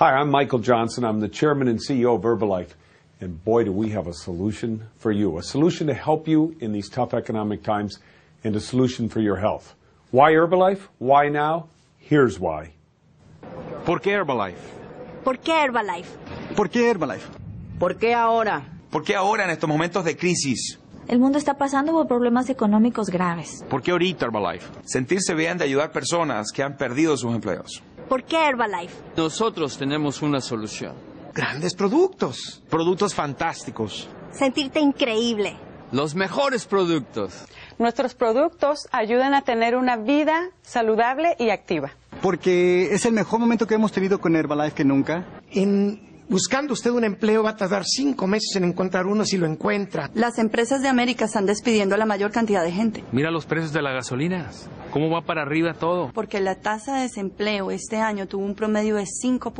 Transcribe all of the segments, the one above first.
Hi, I'm Michael Johnson. I'm the chairman and CEO of Herbalife. And boy, do we have a solution for you. A solution to help you in these tough economic times and a solution for your health. Why Herbalife? Why now? Here's why. ¿Por qué Herbalife? ¿Por qué Herbalife? ¿Por qué Herbalife? ¿Por qué ahora? ¿Por qué ahora en estos momentos de crisis? El mundo está pasando por problemas económicos graves. ¿Por qué ahorita Herbalife? Sentirse bien de ayudar personas que han perdido sus empleos. ¿Por qué Herbalife? Nosotros tenemos una solución. Grandes productos. Productos fantásticos. Sentirte increíble. Los mejores productos. Nuestros productos ayudan a tener una vida saludable y activa. Porque es el mejor momento que hemos tenido con Herbalife que nunca. Buscando usted un empleo va a tardar 5 meses en encontrar uno si lo encuentra. Las empresas de América están despidiendo a la mayor cantidad de gente. Mira los precios de las gasolinas. ¿Cómo va para arriba todo? Porque la tasa de desempleo este año tuvo un promedio de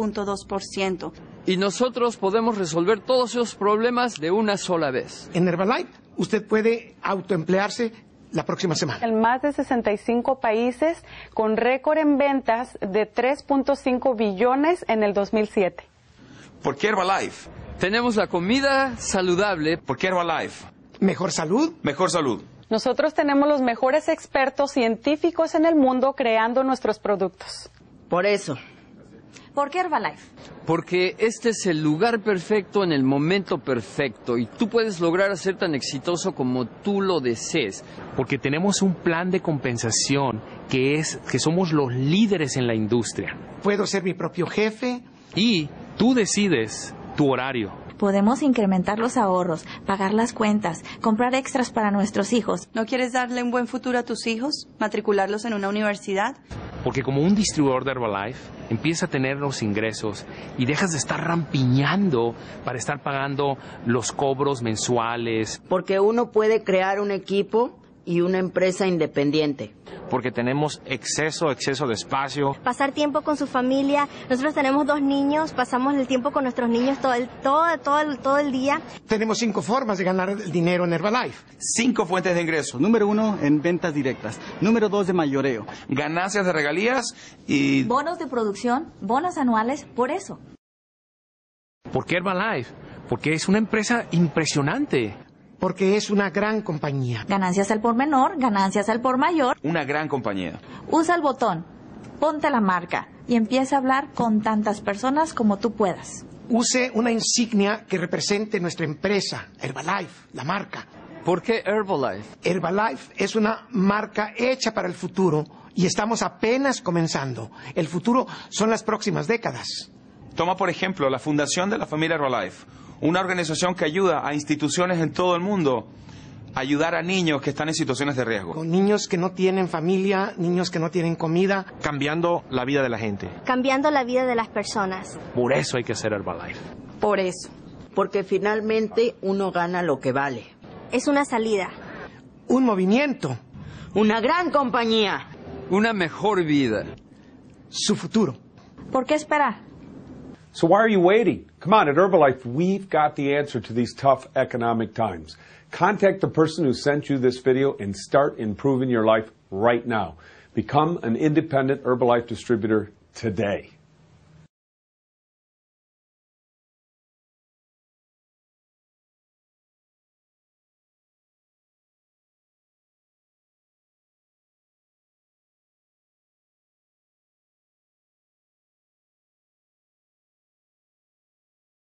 5.2%. Y nosotros podemos resolver todos esos problemas de una sola vez. En Herbalife usted puede autoemplearse la próxima semana. En más de 65 países, con récord en ventas de 3.5 billones en el 2007. ¿Por qué Herbalife? Tenemos la comida saludable. ¿Por qué Herbalife? ¿Mejor salud? Mejor salud. Nosotros tenemos los mejores expertos científicos en el mundo creando nuestros productos. Por eso. ¿Por qué Herbalife? Porque este es el lugar perfecto en el momento perfecto y tú puedes lograr ser tan exitoso como tú lo desees. Porque tenemos un plan de compensación que somos los líderes en la industria. Puedo ser mi propio jefe. Y tú decides tu horario. Podemos incrementar los ahorros, pagar las cuentas, comprar extras para nuestros hijos. ¿No quieres darle un buen futuro a tus hijos? ¿Matricularlos en una universidad? Porque como un distribuidor de Herbalife, empieza a tener los ingresos y dejas de estar rampiñando para estar pagando los cobros mensuales. Porque uno puede crear un equipo y una empresa independiente. Porque tenemos exceso de espacio. Pasar tiempo con su familia. Nosotros tenemos 2 niños, pasamos el tiempo con nuestros niños todo el día. Tenemos 5 formas de ganar el dinero en Herbalife. 5 fuentes de ingresos. Número 1, en ventas directas. Número 2, de mayoreo. Ganancias de regalías y... Bonos de producción, bonos anuales, por eso. ¿Por qué Herbalife? Porque es una empresa impresionante. Porque es una gran compañía. Ganancias al por menor, ganancias al por mayor. Una gran compañía. Usa el botón, ponte la marca y empieza a hablar con tantas personas como tú puedas. Use una insignia que represente nuestra empresa, Herbalife, la marca. ¿Por qué Herbalife? Herbalife es una marca hecha para el futuro y estamos apenas comenzando. El futuro son las próximas décadas. Toma por ejemplo la Fundación de la Familia Herbalife, una organización que ayuda a instituciones en todo el mundo a ayudar a niños que están en situaciones de riesgo. Con niños que no tienen familia, niños que no tienen comida. Cambiando la vida de la gente. Cambiando la vida de las personas. Por eso hay que hacer Herbalife. Por eso. Porque finalmente uno gana lo que vale. Es una salida. Un movimiento. Una gran compañía. Una mejor vida. Su futuro. ¿Por qué esperar? So why are you waiting? Come on, at Herbalife, we've got the answer to these tough economic times. Contact the person who sent you this video and start improving your life right now. Become an independent Herbalife distributor today.